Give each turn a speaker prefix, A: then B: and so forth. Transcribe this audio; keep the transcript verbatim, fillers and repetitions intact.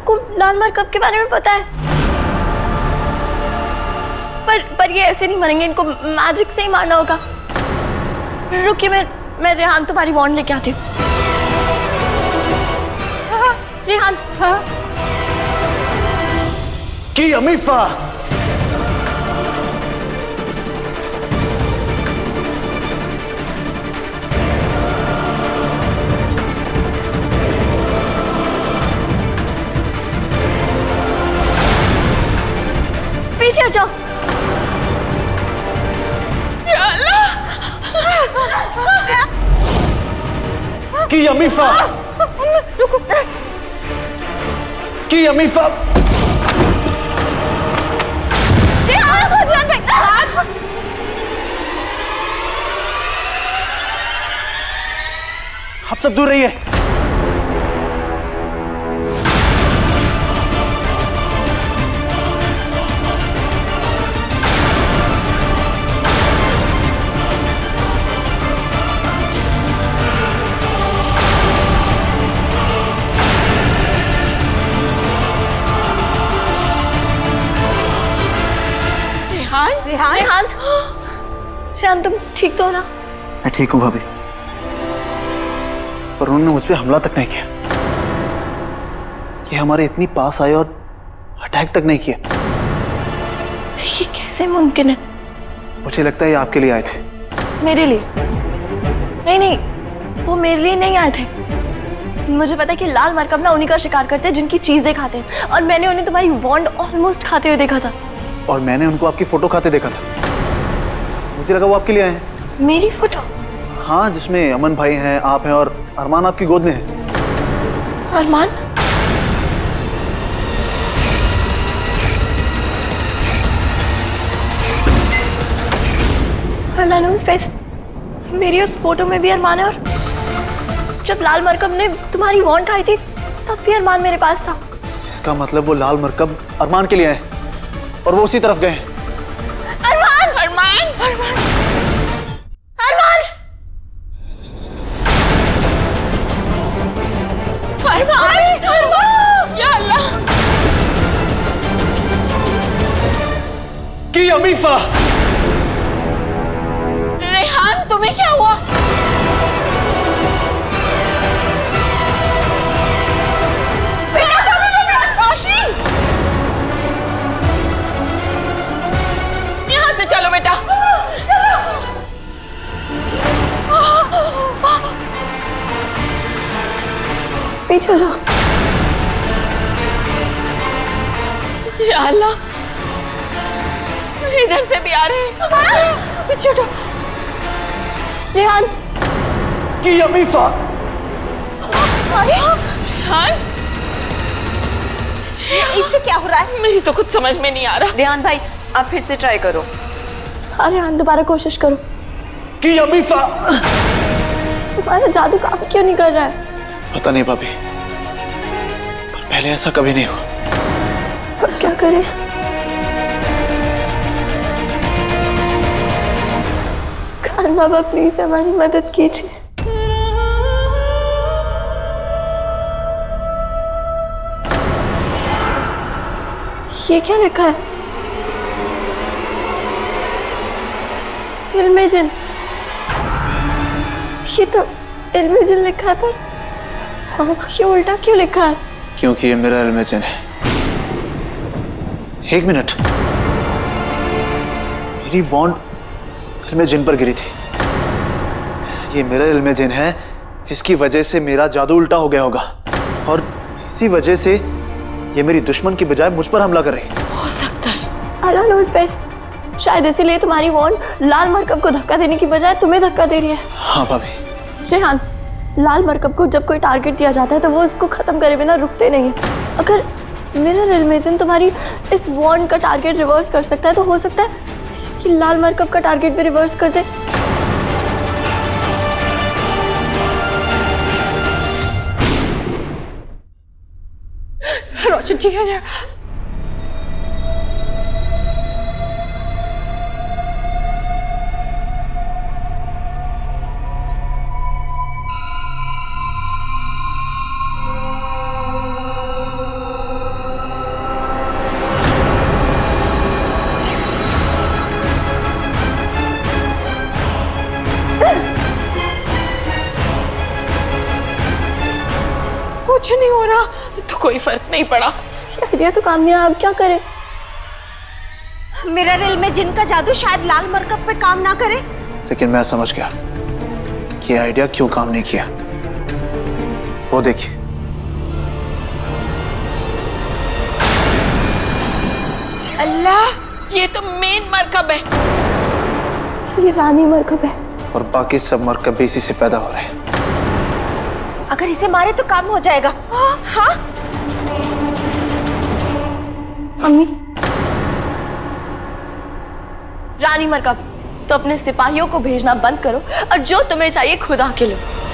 A: आपको लाल मरकब के बारे में पता है? पर पर ये ऐसे नहीं मरेंगे, इनको मैजिक से ही मारना होगा। रुकिए, मैं मैं रेहान तुम्हारी वॉन्ड लेके आती हूँ। हाँ, रेहान। हाँ
B: की अमीफा,
A: पीछे हट जाओ। या अल्लाह!
B: की अमीफा,
A: रुको।
B: की अमीफा, आप सब दूर रहिए।
A: रेहान, रेहान, रेहान तुम ठीक तो हो ना?
B: मैं ठीक हूँ भाभी, पर उन्होंने मुझ पे हमला तक नहीं किया। ये हमारे इतनी पास आए और अटैक तक नहीं किया।
A: ये कैसे मुमकिन है?
B: मुझे लगता है ये आपके लिए आए थे।
A: मेरे लिए? नहीं नहीं, वो मेरे लिए नहीं आए थे। मुझे पता है कि लाल मरकब ना उन्हीं का शिकार करते हैं जिनकी चीजें खाते हैं, और मैंने उन्हें तुम्हारी वॉन्ड ऑलमोस्ट खाते हुए देखा था।
B: और मैंने उनको आपकी फोटो खाते देखा था। मुझे लगा वो आपके लिए आए हैं।
A: मेरी फोटो?
B: हाँ, जिसमें अमन भाई हैं, आप हैं और अरमान आपकी गोद में है।
A: अरमान? अल्लाह नोज़ बेस्ट, मेरी उस फोटो में भी अरमान है, और जब लाल मरकब ने तुम्हारी वॉन्ड खाई थी तब भी अरमान मेरे पास था।
B: इसका मतलब वो लाल मरकब अरमान के लिए आए और वो उसी तरफ गए।
A: अरमान! अरमान! अरमान! अरमान! अरमान! अरमान! या अल्लाह!
B: की अमीफा!
A: रेहान, तुम्हें क्या हुआ? यहाँ से चलो बेटा। पीछे जाओ। या अल्लाह, इधर से भी आ रहे हैं। पीछे हटो। रेहान!
B: की अमीफा!
A: रेहान! इससे क्या हो रहा है? मेरी तो कुछ समझ में नहीं आ रहा।
C: रेहान भाई, आप फिर से ट्राई करो।
A: हाँ रेहान, दोबारा कोशिश करो।
B: की अमीफा!
A: तुम्हारा जादू काम क्यों नहीं कर रहा है?
B: पता नहीं भाभी, पर पहले ऐसा कभी नहीं हुआ।
A: अब क्या करें? खान बाबा प्लीज हमारी मदद कीजिए। ये क्या लिखा है? इल्मे जिन। ये तो इल्मे जिन लिखा था, ये उल्टा क्यों लिखा है?
B: क्योंकि ये मेरा इल्मे जिन है। एक मिनट, मेरी वॉन्ड इल्मे जिन पर गिरी थी। ये मेरा इल्मे जिन है, इसकी वजह से मेरा जादू उल्टा हो गया होगा, और इसी वजह से ये मेरी दुश्मन की बजाय मुझ पर हमला कर रही है।
A: हो सकता है। अल्लाह नोज़ बेस्ट, शायद इसीलिए तुम्हारी वॉन्ड लाल मरकब को धक्का देने की बजाय तुम्हें धक्का दे रही है।
B: हाँ भाभी।
A: रेहान, लाल मरकब को जब कोई टारगेट दिया जाता है तो वो उसको खत्म करे बिना रुकते नहीं है। अगर मिरर इल्मेजन तुम्हारी इस वॉन्ड का टारगेट रिवर्स कर सकता है तो हो सकता है कि लाल मरकब का टारगेट भी रिवर्स कर दे। रोशन ठीक है जा।
D: कोई फर्क नहीं पड़ा।
A: ये आइडिया तो काम नहीं आया, अब क्या करें?
E: मिरर में जिन का जादू शायद लाल मरकब पे काम ना करे।
B: लेकिन मैं समझ गया कि आइडिया क्यों काम नहीं किया। वो देखिए,
D: अल्लाह, ये तो मेन मरकब है।
A: ये रानी मरकब है
B: और बाकी सब मरकब भी इसी से पैदा हो रहे हैं।
E: अगर इसे मारे तो काम हो जाएगा। हाँ
A: अम्मी, रानी मरकब, तो अपने सिपाहियों को भेजना बंद करो और जो तुम्हें चाहिए खुद आके लो।